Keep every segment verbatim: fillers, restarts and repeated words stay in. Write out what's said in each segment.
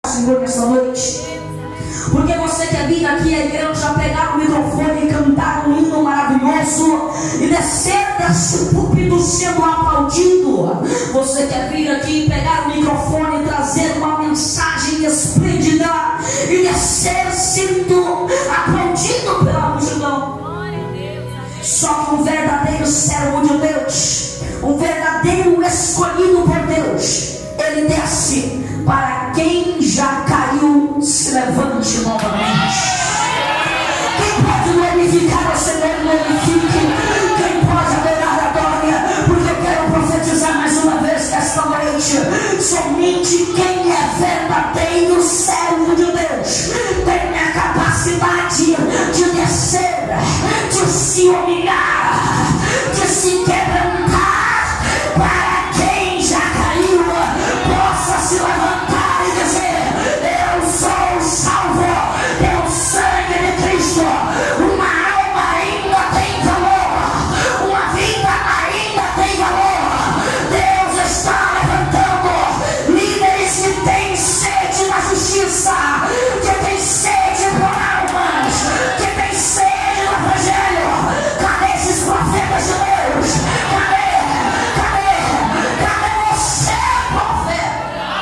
Senhor nessa noite, porque você quer vir aqui à igreja, pegar o microfone e cantar um hino maravilhoso e descer desse púlpito sendo aplaudido. Você quer vir aqui, pegar o microfone e trazer uma mensagem esplêndida e descer sendo aplaudido pela multidão. Só que um verdadeiro servo de Deus, um verdadeiro escolhido por Deus, ele desce para quem já caiu, se levante novamente. Quem pode glorificar o Senhor, glorifique. Quem pode adorar, adore. Porque eu quero profetizar mais uma vez esta noite: somente quem é verdadeiro servo de Deus tem a capacidade de descer, de se humilhar, de se quebrantar, para quem já caiu possa se levantar e dizer: eu sou salvo pelo sangue de Cristo. Uma alma ainda tem valor, uma vida ainda tem valor. Deus está levantando líderes que têm sede da justiça, que têm sede por almas, que têm sede do evangelho. Cadê esses profetas de Deus? Cadê? Cadê? Cadê você, profeta?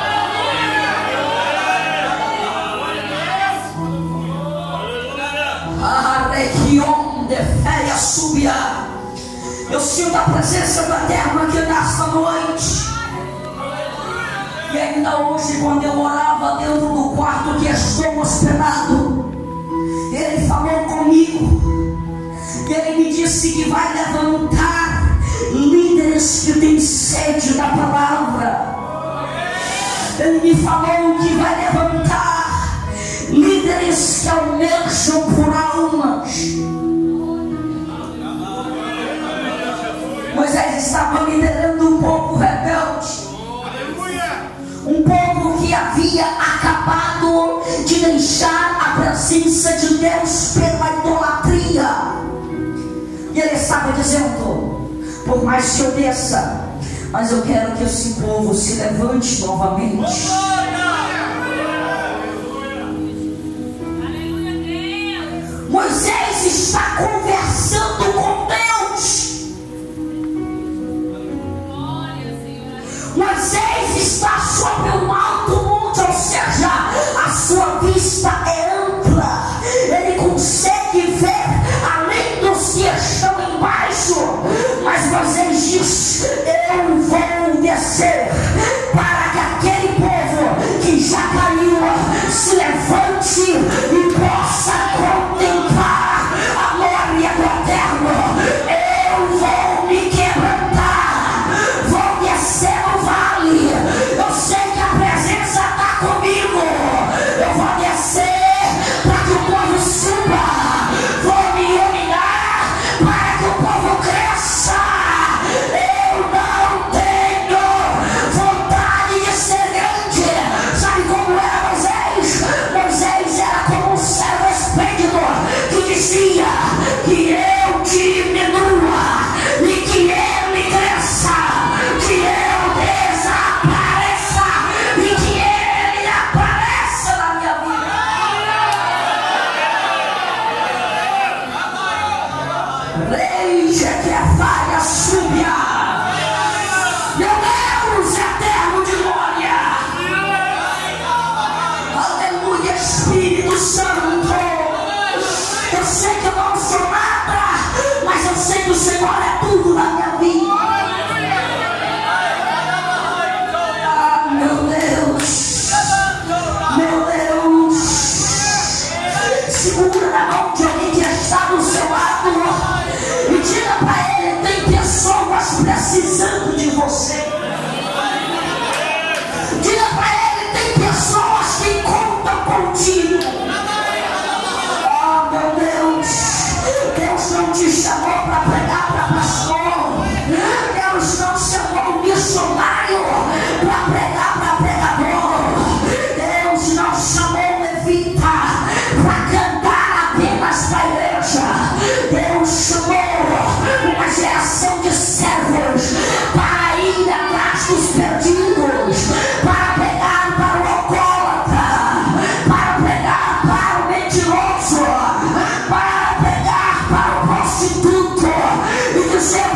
Região de férias subia. Eu sinto a presença do Eterno aqui nesta noite. E ainda hoje, quando eu orava dentro do quarto que estou hospedado, Ele falou comigo. Ele me disse que vai levantar líderes que têm sede da palavra. Ele me falou que vai levantar líderes que almejam por almas. Moisés estava liderando um povo rebelde, um povo que havia acabado de deixar a presença de Deus pela idolatria. E ele estava dizendo: por mais que eu desça, mas eu quero que esse povo se levante novamente. Moisés está conversando com Deus. Moisés está sobre um alto monte, ou seja, a sua vista é ampla. Ele consegue ver além dos que estão embaixo. Mas Moisés diz: eu vou descer para que aquele povo que já caiu se levante e possa contemplar a glória do Eterno. Eu vou me quebrantar, vou descer no vale. Eu sei que a presença está comigo. Eu vou descer para que o povo suba, vou me humilhar para que o povo cresça. Eu não tenho vontade de ser grande. Sabe como era Moisés? Moisés dizer